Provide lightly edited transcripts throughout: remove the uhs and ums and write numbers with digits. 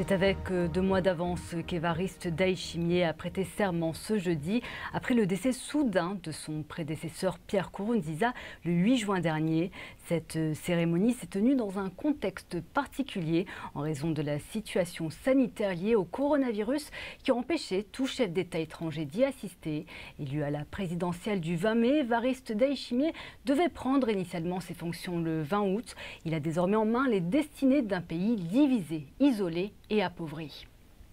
C'est avec 2 mois d'avance qu'Évariste Ndayishimiye a prêté serment ce jeudi, après le décès soudain de son prédécesseur Pierre Nkurunziza le 8 juin dernier. Cette cérémonie s'est tenue dans un contexte particulier en raison de la situation sanitaire liée au coronavirus qui a empêché tout chef d'État étranger d'y assister. Élu à la présidentielle du 20 mai, Évariste Ndayishimiye devait prendre initialement ses fonctions le 20 août. Il a désormais en main les destinées d'un pays divisé, isolé et appauvri.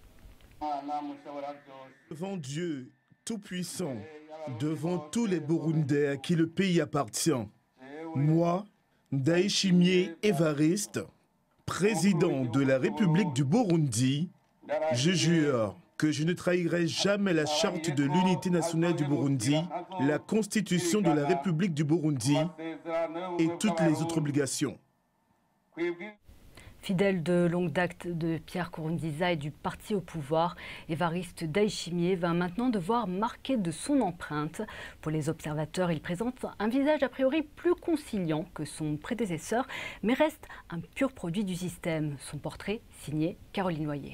Devant Dieu Tout-Puissant, devant tous les Burundais à qui le pays appartient, moi, Ndayishimiye Évariste, président de la République du Burundi, je jure que je ne trahirai jamais la charte de l'unité nationale du Burundi, la constitution de la République du Burundi et toutes les autres obligations. Fidèle de longue date de Pierre Nkurunziza et du parti au pouvoir, Évariste Ndayishimiye va maintenant devoir marquer de son empreinte. Pour les observateurs, il présente un visage a priori plus conciliant que son prédécesseur, mais reste un pur produit du système. Son portrait signé Caroline Noyer.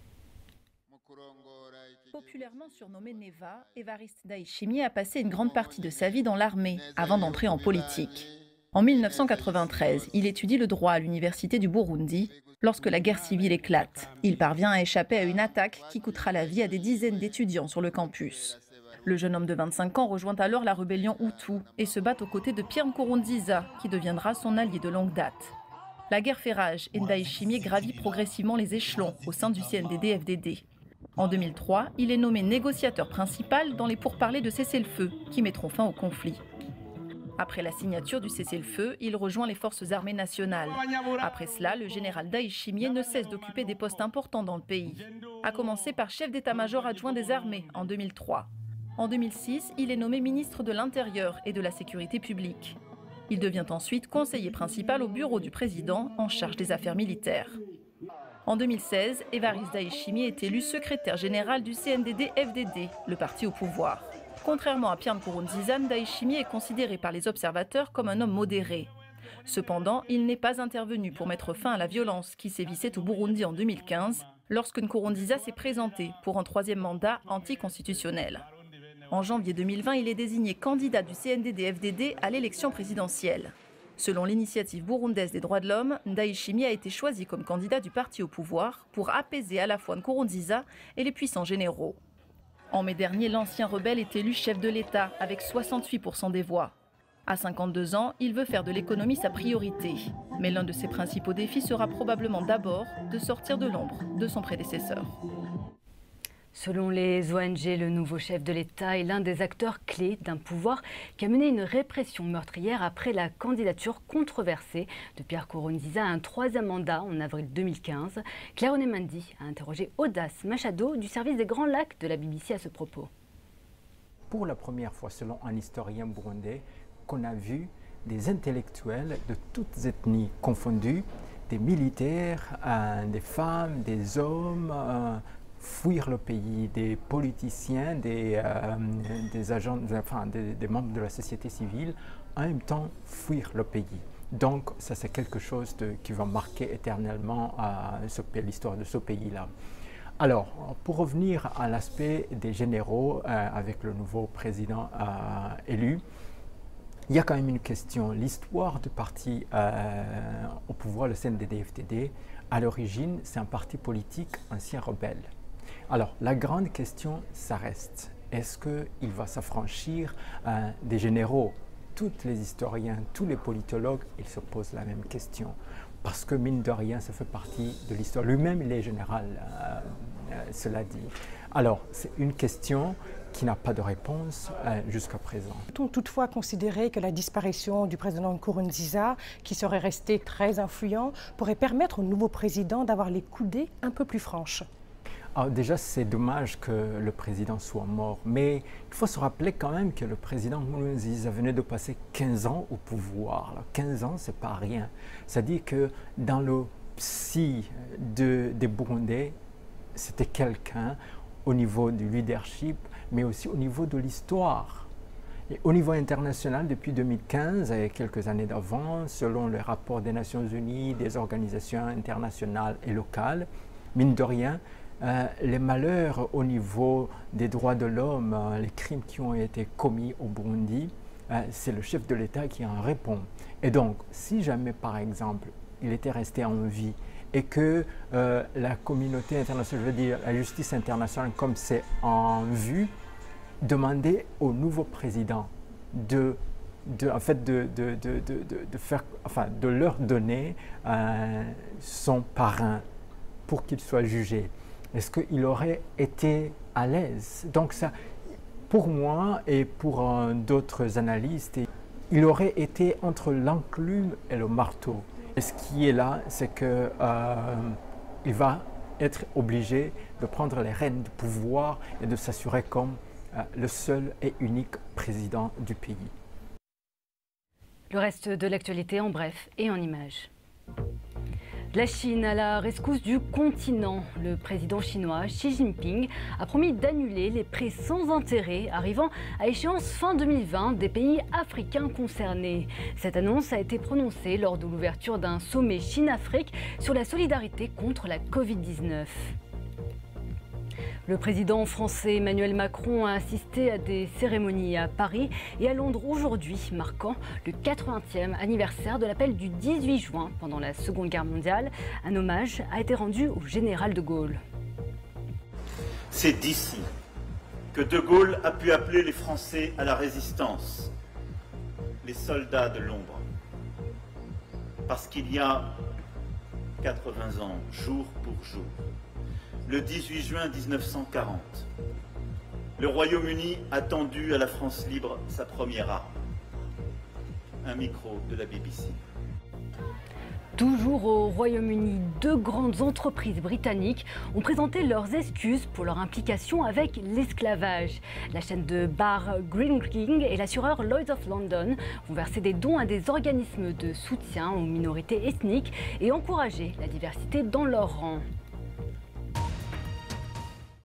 Populairement surnommé Neva, Évariste Ndayishimiye a passé une grande partie de sa vie dans l'armée avant d'entrer en politique. En 1993, il étudie le droit à l'université du Burundi. Lorsque la guerre civile éclate, il parvient à échapper à une attaque qui coûtera la vie à des dizaines d'étudiants sur le campus. Le jeune homme de 25 ans rejoint alors la rébellion Hutu et se bat aux côtés de Pierre Nkurunziza, qui deviendra son allié de longue date. La guerre fait rage et Ndayishimiye gravit progressivement les échelons au sein du CNDD-FDD. En 2003, il est nommé négociateur principal dans les pourparlers de cessez-le-feu qui mettront fin au conflit. Après la signature du cessez-le-feu, il rejoint les forces armées nationales. Après cela, le général Ndayishimiye ne cesse d'occuper des postes importants dans le pays, à commencer par chef d'état-major adjoint des armées en 2003. En 2006, il est nommé ministre de l'Intérieur et de la Sécurité publique. Il devient ensuite conseiller principal au bureau du président en charge des affaires militaires. En 2016, Évariste Ndayishimiye est élu secrétaire général du CNDD-FDD, le parti au pouvoir. Contrairement à Pierre Nkurunziza, Ndayishimiye est considéré par les observateurs comme un homme modéré. Cependant, il n'est pas intervenu pour mettre fin à la violence qui sévissait au Burundi en 2015, lorsque Nkurunziza s'est présenté pour un 3e mandat anticonstitutionnel. En janvier 2020, il est désigné candidat du CNDD-FDD à l'élection présidentielle. Selon l'initiative burundaise des droits de l'homme, Ndayishimiye a été choisi comme candidat du parti au pouvoir pour apaiser à la fois Nkurunziza et les puissants généraux. En mai dernier, l'ancien rebelle est élu chef de l'État avec 68% des voix. À 52 ans, il veut faire de l'économie sa priorité. Mais l'un de ses principaux défis sera probablement d'abord de sortir de l'ombre de son prédécesseur. Selon les ONG, le nouveau chef de l'État est l'un des acteurs clés d'un pouvoir qui a mené une répression meurtrière après la candidature controversée de Pierre Nkurunziza à un 3e mandat en avril 2015. Claire Onemandi a interrogé Audace Machado du service des Grands Lacs de la BBC à ce propos. Pour la première fois, selon un historien burundais, qu'on a vu des intellectuels de toutes ethnies confondues, des militaires, des femmes, des hommes, fuir le pays, des politiciens, des agents, enfin des membres de la société civile, en même temps fuir le pays. Donc ça c'est quelque chose qui va marquer éternellement l'histoire de ce pays-là. Alors, pour revenir à l'aspect des généraux avec le nouveau président élu, il y a quand même une question. L'histoire du parti au pouvoir, le CNDD-FDD, à l'origine, c'est un parti politique ancien rebelle. Alors, la grande question, ça reste, est-ce qu'il va s'affranchir des généraux? Tous les historiens, tous les politologues, ils se posent la même question. Parce que, mine de rien, ça fait partie de l'histoire. Lui-même, il est général, cela dit. Alors, c'est une question qui n'a pas de réponse jusqu'à présent. Peut-on toutefois considérer que la disparition du président Nkurunziza, qui serait resté très influent, pourrait permettre au nouveau président d'avoir les coudées un peu plus franches? Alors déjà, c'est dommage que le président soit mort, mais il faut se rappeler quand même que le président Nkurunziza venait de passer 15 ans au pouvoir. Alors, 15 ans, c'est pas rien. C'est-à-dire que dans le psy des Burundais, c'était quelqu'un au niveau du leadership, mais aussi au niveau de l'histoire. Et au niveau international, depuis 2015 et quelques années d'avant, selon les rapports des Nations Unies, des organisations internationales et locales, mine de rien, les malheurs au niveau des droits de l'homme, les crimes qui ont été commis au Burundi, c'est le chef de l'État qui en répond. Et donc, si jamais, par exemple, il était resté en vie et que la communauté internationale, je veux dire la justice internationale, comme c'est en vue, demandait au nouveau président de leur donner son parrain pour qu'il soit jugé. Est-ce qu'il aurait été à l'aise? Donc ça, pour moi et pour d'autres analystes, il aurait été entre l'enclume et le marteau. Et ce qui est là, c'est qu'il va être obligé de prendre les rênes du pouvoir et de s'assurer comme le seul et unique président du pays. Le reste de l'actualité en bref et en images. La Chine à la rescousse du continent. Le président chinois Xi Jinping a promis d'annuler les prêts sans intérêt arrivant à échéance fin 2020 des pays africains concernés. Cette annonce a été prononcée lors de l'ouverture d'un sommet Chine-Afrique sur la solidarité contre la Covid-19. Le président français Emmanuel Macron a assisté à des cérémonies à Paris et à Londres aujourd'hui, marquant le 80e anniversaire de l'appel du 18 juin pendant la Seconde Guerre mondiale. Un hommage a été rendu au général de Gaulle. C'est d'ici que de Gaulle a pu appeler les Français à la résistance, les soldats de l'ombre. Parce qu'il y a 80 ans, jour pour jour, le 18 juin 1940, le Royaume-Uni a tendu à la France libre sa première arme, un micro de la BBC. Toujours au Royaume-Uni, deux grandes entreprises britanniques ont présenté leurs excuses pour leur implication avec l'esclavage. La chaîne de bar Green King et l'assureur Lloyd's of London vont verser des dons à des organismes de soutien aux minorités ethniques et encourager la diversité dans leurs rangs.